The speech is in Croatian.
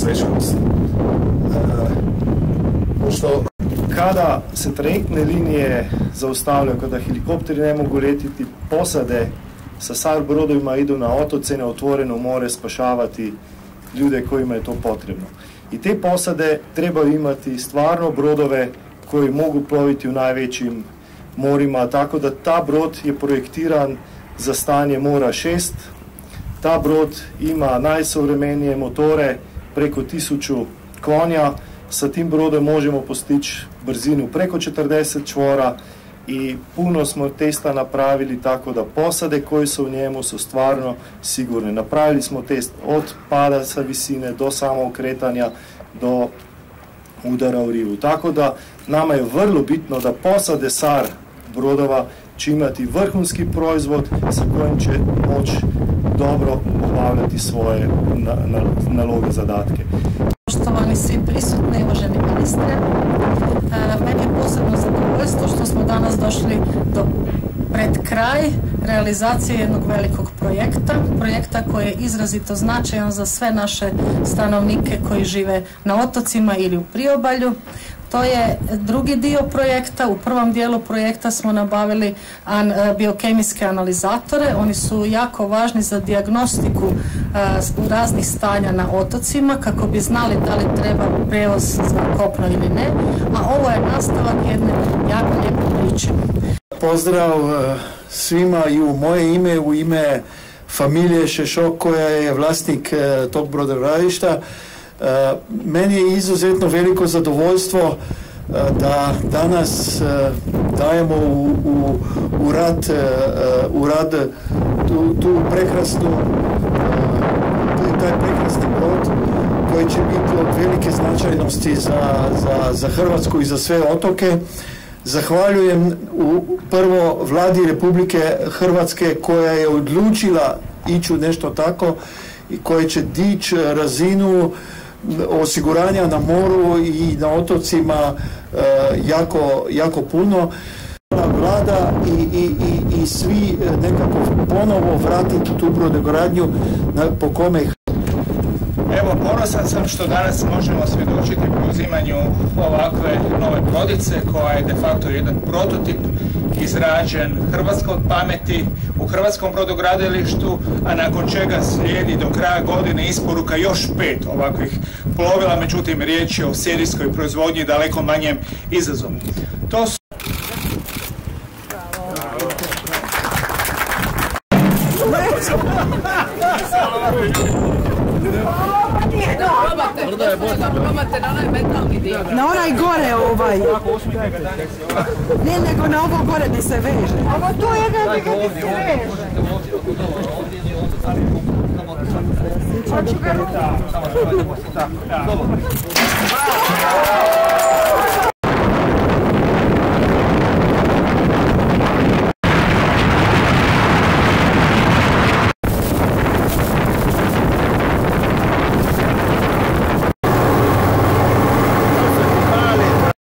svečanost. Pošto kada se trajektne linije zaustavljaju, kada helikopteri ne mogu letiti, posade sa SAR brodovima idu na otoce, na otvoreno more spašavati ljude kojima je to potrebno. I te posade trebaju imati stvarno brodove koji mogu ploviti u najvećim morima, tako da ta brod je projektiran za stanje mora 6. Ta brod ima najsovremenije motore, preko 1000 konja. Sa tim brodom možemo postići brzinu preko 40 čvora i puno smo testa napravili tako da posade koje su u njemu su stvarno sigurne. Napravili smo test od pada sa visine do samog kretanja do udara u rivu. Tako da nama je vrlo bitno da posade SAR brodova će imati vrhunski proizvod sa kojim će moći dobro obavljati svoje naloge, zadatke. Poštovani svi prisutni, uvaženi ministre, meni je posebno zadovoljstvo što smo danas došli pred kraj realizacije jednog velikog projekta koji je izrazito značajan za sve naše stanovnike koji žive na otocima ili u priobalju. To je drugi dio projekta. U prvom dijelu projekta smo nabavili biokemijske analizatore. Oni su jako važni za dijagnostiku raznih stanja na otocima kako bi znali da li treba prijevoz za kopno ili ne. A ovo je nastavak jedne jako lijepe priče. Pozdrav svima i u moje ime, u ime familije Šešok koja je vlasnik tog brodogradilišta. Meni je izuzetno veliko zadovoljstvo da danas dajemo u rad tu prekrasnu taj prekrasni brod koji će biti od velike značajnosti za Hrvatsku i za sve otoke. Zahvaljujem prvo Vladi Republike Hrvatske koja je odlučila ići u nešto tako i koja će dići razinu osiguranja na moru i na otocima jako puno. Vlada i svi nekako ponovo vratiti tu brodogradnju po kome. Evo, ponosan sam što danas možemo svjedočiti preuzimanju ovakve nove brodice koja je de facto jedan prototip izrađen hrvatskoj pameti u hrvatskom brodogradilištu, a nakon čega slijedi do kraja godine isporuka još 5 ovakvih plovila, međutim riječ je o serijskoj proizvodnji daleko manjem izazovu. To su na onaj gore ovaj. Ne, nego na ovo gore gdje se veže. Ovo tu je gdje se veže. Hoću ga ruku.